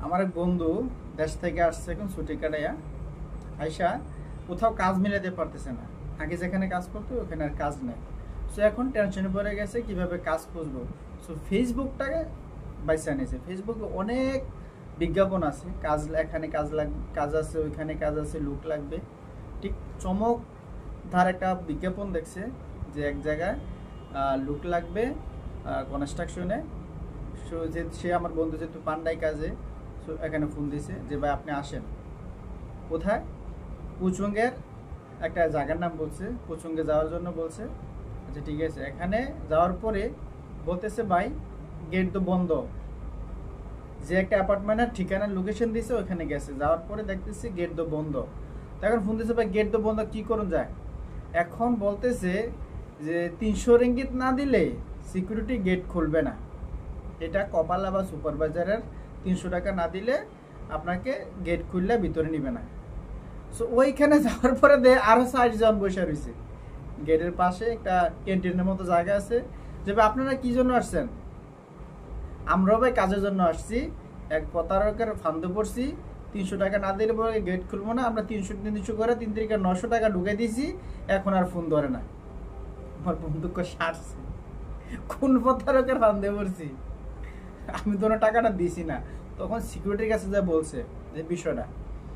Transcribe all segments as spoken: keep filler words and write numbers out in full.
আমার এক বন্ধু দেশ থেকে আসছে এখন ছুটি কাটাইয়া আইসা কোথাও কাজ মিলাতে পারতেছে না। আগে যেখানে কাজ করতো ওখানে আর কাজ নেই। সো এখন টেনশনে পড়ে গেছে কিভাবে কাজ খুঁজবো। সো ফেসবুকটাকে বাইসা নিয়েছে। ফেসবুকে অনেক বিজ্ঞাপন আছে, কাজ এখানে কাজ লাগ কাজ আছে, ওইখানে কাজ আছে, লোক লাগবে। ঠিক চমক ধার একটা বিজ্ঞাপন দেখছে যে এক জায়গায় লোক লাগবে কনস্ট্রাকশনে। সো যে সে আমার বন্ধু যেহেতু পান্ডাই কাজে, সো এখানে ফোন দিয়েছে যে ভাই আপনি আসেন। কোথায়? পুচুঙ্গের একটা জায়গার নাম বলছে, পুচুঙ্গে যাওয়ার জন্য বলছে। আচ্ছা ঠিক আছে। এখানে যাওয়ার পরে বলতেছে ভাই গেট তো বন্ধ। যে একটা অ্যাপার্টমেন্টের ঠিকানার লোকেশন দিয়েছে ওখানে গেছে, যাওয়ার পরে দেখতেছি গেট তো বন্ধ। তখন ফোন দিয়েছে ভাই গেট তো বন্ধ, কি করুন যায়? এখন বলতেছে যে তিনশো রিঙ্গিত না দিলে সিকিউরিটি গেট খুলবে না। এটা কপালা বা সুপারভাইজারের তিনশো টাকা না দিলে আপনাকে গেট খুললে ভিতরে নিবে না। সো ওইখানে যাওয়ার পরে দে আরো ষাট জন বসে রয়েছে। গেটের পাশে একটা ক্যান্টিনের মতো জায়গা আছে। যে আপনারা কি জন্য আসছেন? আমরাও ভাই কাজের জন্য আসছি, এক প্রতারকের ফান্দে পড়ছি, তিনশো টাকা না দিলে পরে গেট খুলবো না। আমরা তিনশো তিনশো করে তিন তারিখে নশো টাকা ঢুকে দিয়েছি, এখন আর ফোন ধরে না। আমার বন্ধুকে সারছে, কোন প্রতারকের ফান্দে পড়ছি? আমি তো টাকাটা দিছি না। তখন সিকিউরিটির কাছে যা বলছে যে বিষয়টা,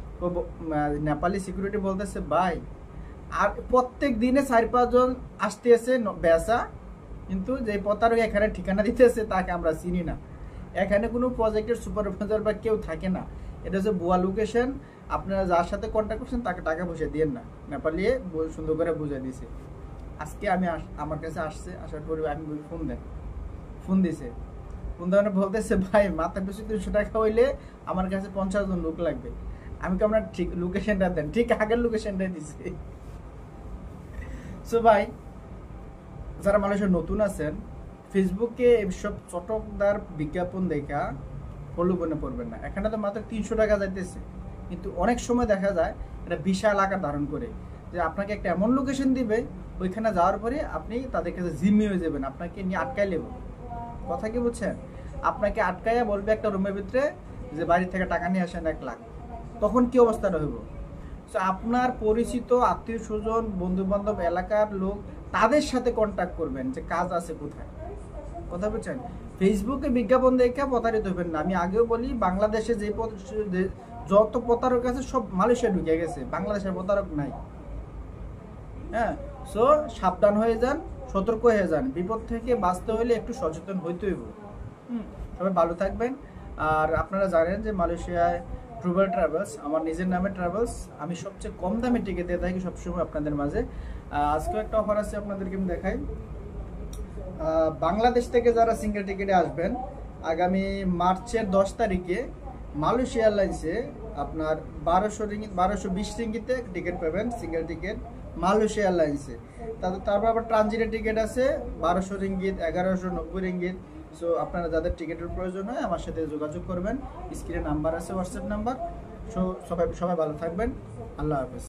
নেপালি সিকিউরিটি বলতেছে ভাই আর প্রত্যেক দিনে চার পাঁচজন আসতেছে বেসা, কিন্তু যে প্রতারক এখানে ঠিকানা দিতেছে তাকে আমরা চিনি না। এখানে কোনো প্রজেক্টের সুপারভাইজার বা কেউ থাকে না। এটা হচ্ছে ভুয়া লোকেশন। আপনারা যার সাথে কন্ট্যাক্ট করছেন তাকে টাকা পয়সা দিয়েন না। নেপালি সুন্দর করে বুঝে দিয়েছে। আজকে আমি আমার কাছে আসছে, আসার পরে আমি ফোন দেন ফোন দিছে ফোন দেওয়ার বলতেছে ভাই মাথা পিছু তিনশো টাকা হইলে আমার কাছে পঞ্চাশ জন লোক লাগবে। আমি কি আপনার ঠিক লোকেশনটা দেন? ঠিক আগের লোকেশনটা দিছে। সো ভাই যারা মানুষের নতুন আছেন, ফেসবুকে এইসব চটকদার বিজ্ঞাপন দেখা প্রলোভনে পড়বেন না। এখানে তো মাত্র তিনশো টাকা যাইতেছে, কিন্তু অনেক সময় দেখা যায় এটা বিশাল আকার ধারণ করে। যে আপনাকে একটা এমন লোকেশন দিবে, ওইখানে যাওয়ার পরে আপনি তাদের কাছে জিম্মি হয়ে যাবেন, আপনাকে নিয়ে আটকাই নেব। কথা কি বুঝছেন? আপনাকে আটকাইয়া বলবে একটা রুমের ভিতরে যে বাড়ি থেকে টাকা নিয়ে আসেন এক লাখ। তখন কি অবস্থাটা হইব? সো আপনার পরিচিত আত্মীয় স্বজন, বন্ধু বান্ধব, এলাকার লোক, তাদের সাথে কন্ট্যাক্ট করবেন যে কাজ আছে কোথায়। কথা বলছেন? ফেসবুকে বিজ্ঞাপন দেখে প্রতারিত হবেন না। আমি আগেও বলি বাংলাদেশে যে যত প্রতারক আছে সব মালয়েশিয়া ঢুকে গেছে, বাংলাদেশের প্রতারক নাই। হ্যাঁ, সো সাবধান হয়ে যান, সতর্ক হয়ে যান। বিপদ থেকে বাঁচতে হলে একটু সচেতন হইতে হইব। হুম, সবাই ভালো থাকবেন। আর আপনারা জানেন যে মালয়েশিয়ায় ট্রুভার ট্রাভেলস আমার নিজের নামে ট্রাভেলস, আমি সবচেয়ে কম দামে টিকিট দিয়ে থাকি সবসময় আপনাদের মাঝে। আজকেও একটা অফার আছে, আপনাদেরকে আমি দেখাই। বাংলাদেশ থেকে যারা সিঙ্গেল টিকিটে আসবেন আগামী মার্চের দশ তারিখে মালয়েশিয়া এয়ারলাইন্সে আপনার বারোশো রিঙ্গিত বারোশো বিশ রিঙ্গিতে টিকিট পাবেন, সিঙ্গেল টিকিট মালয়েশিয়া এয়ারলাইন্সে। তারপর তারপর আবার ট্রানজিটের টিকিট আছে বারোশো রিঙ্গিত, এগারোশো নব্বই রিঙ্গিত। সো আপনারা যাদের টিকিটের প্রয়োজন হয় আমার সাথে যোগাযোগ করবেন। স্ক্রিনে নাম্বার আছে, হোয়াটসঅ্যাপ নাম্বার। সো সবাই সবাই ভালো থাকবেন। আল্লাহ হাফেজ।